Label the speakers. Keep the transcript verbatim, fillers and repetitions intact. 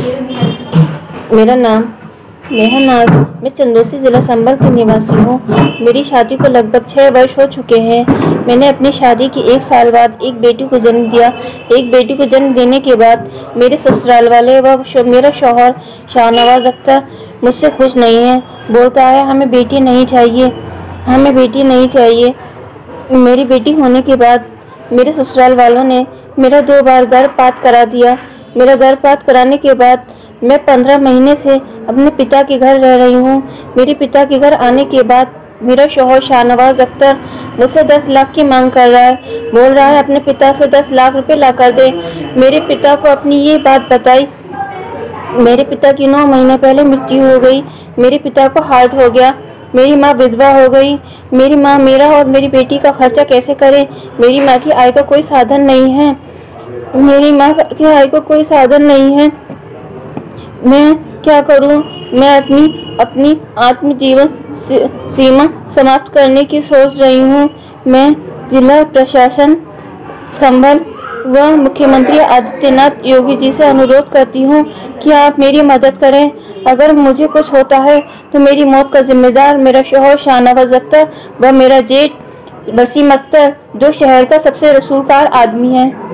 Speaker 1: मेरा नाम नेहा नाज, मैं चंदौसी ज़िला संभल की निवासी हूँ। मेरी शादी को लगभग छः वर्ष हो चुके हैं। मैंने अपनी शादी के एक साल बाद एक बेटी को जन्म दिया। एक बेटी को जन्म देने के बाद मेरे ससुराल वाले व मेरा शौहर शाहनवाज अख्तर मुझसे खुश नहीं है। बोलता है हमें बेटी नहीं चाहिए, हमें बेटी नहीं चाहिए। मेरी बेटी होने के बाद मेरे ससुराल वालों ने मेरा दो बार गर्भपात करा दिया। मेरा गर्भपात कराने के बाद मैं पंद्रह महीने से अपने पिता के घर रह रही हूँ। मेरे पिता के घर आने के बाद मेरा शौहर शाहनवाज अख्तर मुझसे दस लाख की मांग कर रहा है। बोल रहा है अपने पिता से दस लाख रुपए ला कर दे। मेरे पिता को अपनी ये बात बताई। मेरे पिता की नौ महीने पहले मृत्यु हो गई। मेरे पिता को हार्ट हो गया। मेरी माँ विधवा हो गई। मेरी माँ मेरा और मेरी बेटी का खर्चा कैसे करे? मेरी माँ की आय का कोई साधन नहीं है। मेरी माँ की आय का कोई साधन नहीं है। मैं क्या करूं? मैं अपनी अपनी आत्मजीवन सीमा समाप्त करने की सोच रही हूं। मैं जिला प्रशासन संभल व मुख्यमंत्री आदित्यनाथ योगी जी से अनुरोध करती हूं कि आप मेरी मदद करें। अगर मुझे कुछ होता है तो मेरी मौत का जिम्मेदार मेरा शौहर शाहनवाज अख्तर व मेरा जेठ वसीम अख्तर, जो शहर का सबसे रसूलकार आदमी है।